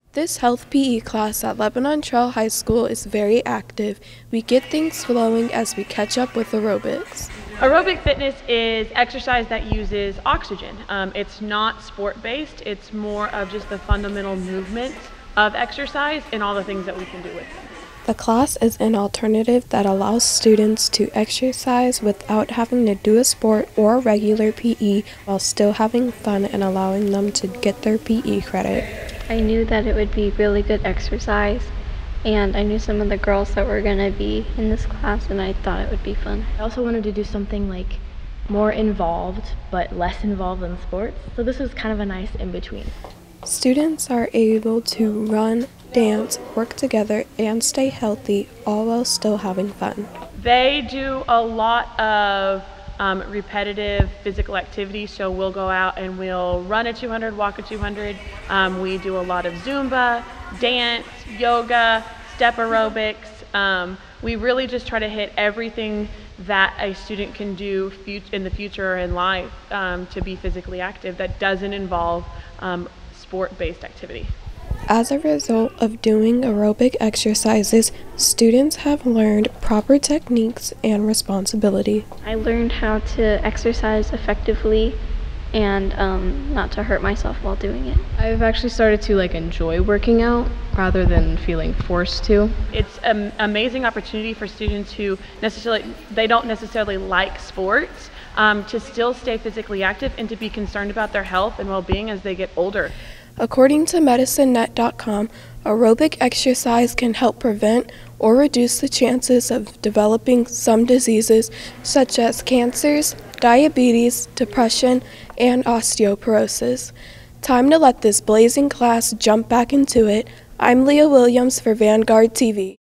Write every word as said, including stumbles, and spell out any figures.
This health P E class at Lebanon Trail High School is very active. We get things flowing as we catch up with aerobics. Aerobic fitness is exercise that uses oxygen. Um, it's not sport-based, it's more of just the fundamental movement of exercise and all the things that we can do with it. The class is an alternative that allows students to exercise without having to do a sport or regular P E while still having fun and allowing them to get their P E credit. I knew that it would be really good exercise, and I knew some of the girls that were going to be in this class, and I thought it would be fun. I also wanted to do something like more involved but less involved than sports, so this was kind of a nice in-between. Students are able to run, dance, work together, and stay healthy, all while still having fun. They do a lot of um, repetitive physical activity, so we'll go out and we'll run a two hundred, walk a two hundred. Um, we do a lot of Zumba, dance, yoga, step aerobics. Um, we really just try to hit everything that a student can do in the future or in life um, to be physically active that doesn't involve um, sport-based activity. As a result of doing aerobic exercises, students have learned proper techniques and responsibility. I learned how to exercise effectively and um, not to hurt myself while doing it. I've actually started to like enjoy working out rather than feeling forced to. It's an amazing opportunity for students who necessarily, they don't necessarily like sports, um, to still stay physically active and to be concerned about their health and well-being as they get older. According to medicine net dot com, aerobic exercise can help prevent or reduce the chances of developing some diseases such as cancers, diabetes, depression, and osteoporosis. Time to let this blazing class jump back into it. I'm Leah Williams for Vanguard T V.